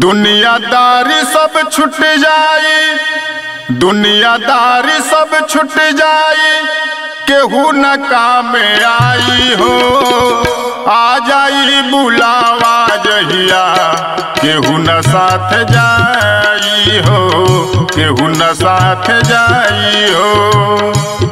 दुनियादारी सब छुट जाई, दुनियादारी सब छुट जाई, केहू न काम आई हो। आ जाई बुलावा जहिया, केहू न साथ जाई हो, केहू न साथ जाई हो।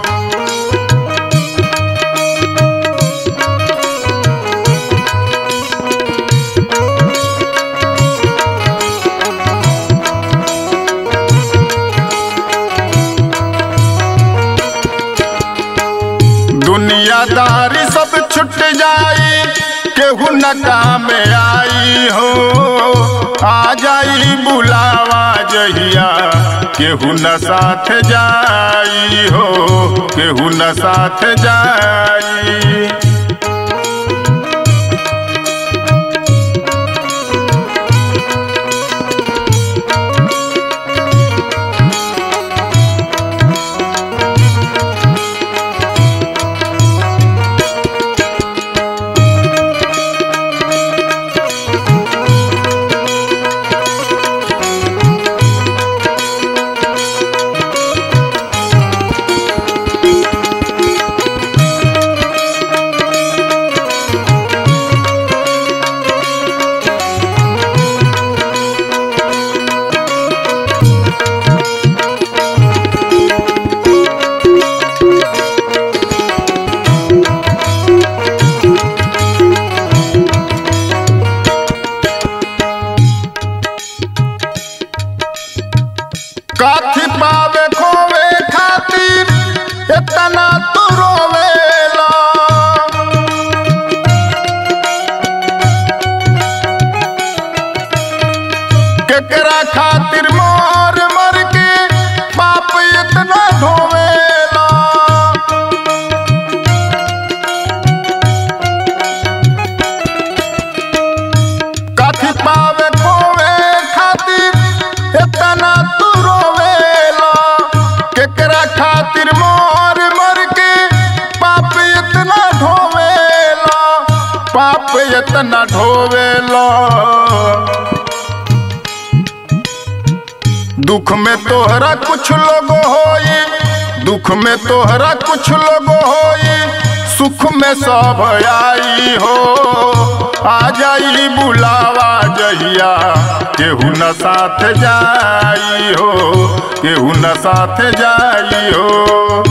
दुनियादारी सब छुट जाई, केहू न काम आई हो। आ जाई बुलावा जहिया, केहू न साथ जाई हो, केहू न साथ जाई। काथी पावे खोवे खातिर इतना तू रोवेला, केकरा खातिर मोर मर के पाप इतना ढोवेला। काथी पावे खोवे खातिर इतना खातिर मोर मर के पाप इतना ढोवेला, पाप इतना ढोवेला। दुख में तोहरा कुछ लोग होई, दुख में तोहरा कुछ लोग होई, सुख में सब आई हो। आ जाई बुलावा जहिया, केहू न साथ जाई हो, केहू न साथ जाई हो।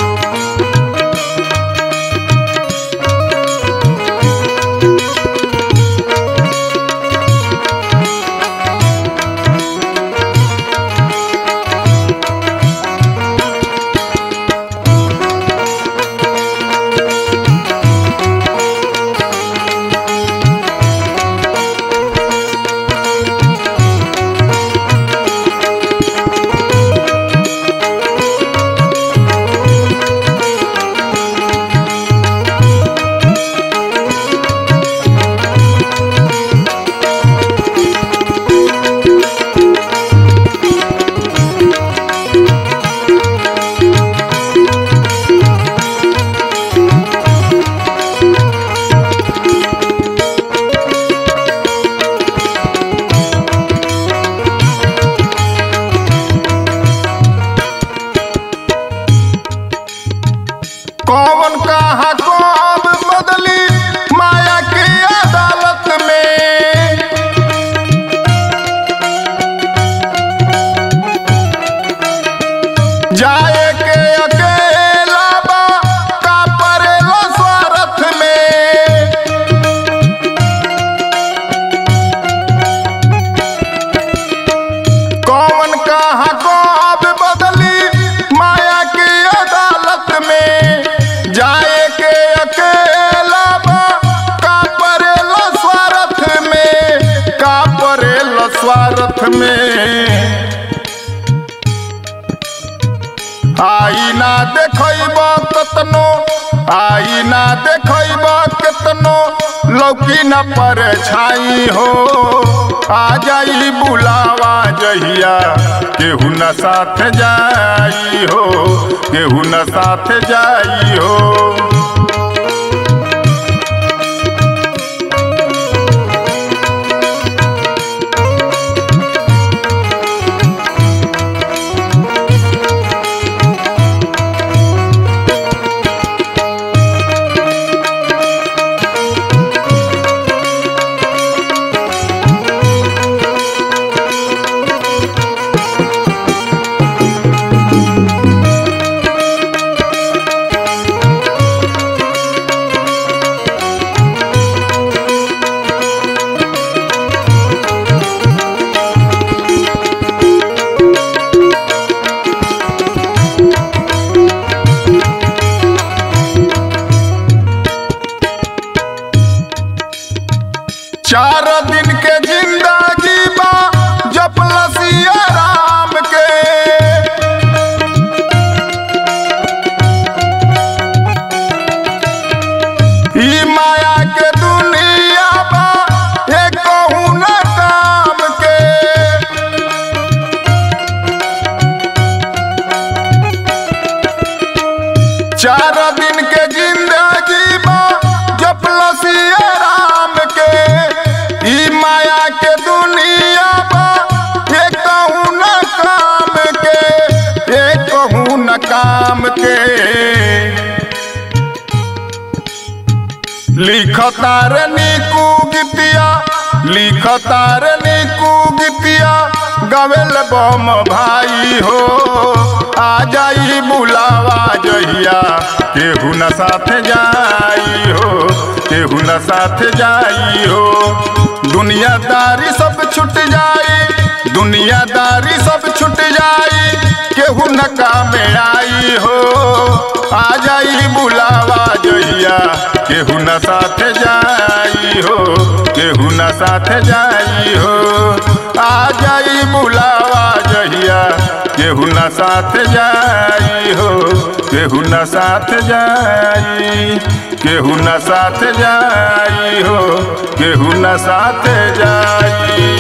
कौन कहा कौन बदली माया की अदालत में, जाए के अकेला बा का परेला स्वार्थ में। कौन कहा कौन बदली माया की अदालत में, जाए के अकेला बा का परेला स्वार्थ में, का परेला स्वार्थ में। आई ना देखैबा कतनो, आई ना देखैबा कतनो, लौकी न परछाई हो। आ जाई बुलावा जहिया, केहू न साथ जाई हो, केहू न साथ जाई हो। 4 दिन के जिंदगी बा जपला सिया राम के, ई माया के दुनिया बा ये कहूँ न काम के, ये कहूँ न काम के। लिखतार नीकू गीतिया, लिखतार नीकू गीतिया, गवेल बम भाई हो। आ जाई बुलावा जहिया केहू न साथ जाई हो, केहू न साथ जाई हो। दुनियादारी सब छूट जाई, दुनियादारी सब छूट जाई, केहू न काम आई हो। आ जाई बुलावा जहिया केहू न साथ जाई हो, केहू न साथ जाई हो। आ जाई बुलावा जहिया केहू न साथ जाई हो, केहू न साथ जाई, केहू न साथ जाई हो, केहू न साथ जाई।